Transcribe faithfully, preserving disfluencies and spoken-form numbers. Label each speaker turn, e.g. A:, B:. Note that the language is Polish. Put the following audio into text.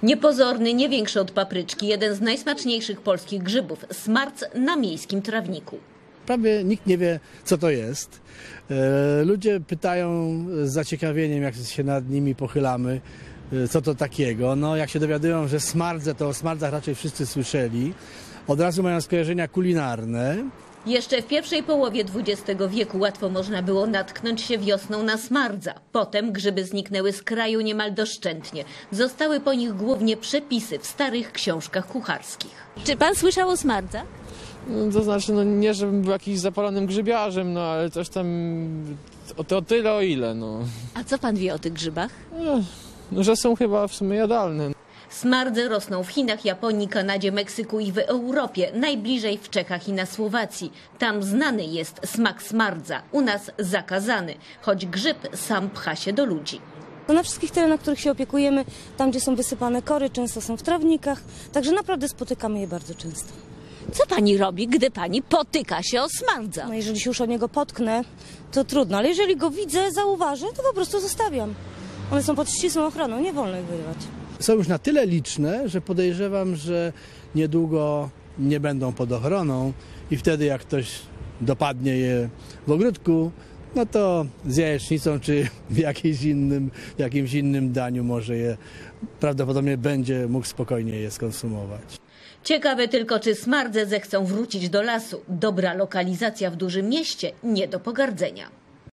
A: Niepozorny, nie większy od papryczki, jeden z najsmaczniejszych polskich grzybów, smarc na miejskim trawniku.
B: Prawie nikt nie wie, co to jest. Ludzie pytają z zaciekawieniem, jak się nad nimi pochylamy, co to takiego. No, jak się dowiadują, że smardze, to o smardzach raczej wszyscy słyszeli. Od razu mają skojarzenia kulinarne.
A: Jeszcze w pierwszej połowie dwudziestego wieku łatwo można było natknąć się wiosną na smardza. Potem grzyby zniknęły z kraju niemal doszczętnie. Zostały po nich głównie przepisy w starych książkach kucharskich. Czy pan słyszał o smardza?
C: No, to znaczy, no nie, żebym był jakimś zapalonym grzybiarzem, no ale coś tam, o, to o tyle, o ile, no.
A: A co pan wie o tych grzybach?
C: No, no że są chyba w sumie jadalne.
A: Smardze rosną w Chinach, Japonii, Kanadzie, Meksyku i w Europie, najbliżej w Czechach i na Słowacji. Tam znany jest smak smardza, u nas zakazany, choć grzyb sam pcha się do ludzi.
D: Na wszystkich terenach, których się opiekujemy, tam gdzie są wysypane kory, często są w trawnikach, także naprawdę spotykamy je bardzo często.
A: Co pani robi, gdy pani potyka się o smardza?
D: No jeżeli się już o niego potknę, to trudno, ale jeżeli go widzę, zauważę, to po prostu zostawiam. One są pod ścisłą ochroną, nie wolno ich wyrywać.
B: Są już na tyle liczne, że podejrzewam, że niedługo nie będą pod ochroną i wtedy jak ktoś dopadnie je w ogródku, no to z jajecznicą czy w jakimś innym, w jakimś innym daniu może je prawdopodobnie będzie mógł spokojnie je skonsumować.
A: Ciekawe tylko, czy smardze zechcą wrócić do lasu. Dobra lokalizacja w dużym mieście nie do pogardzenia.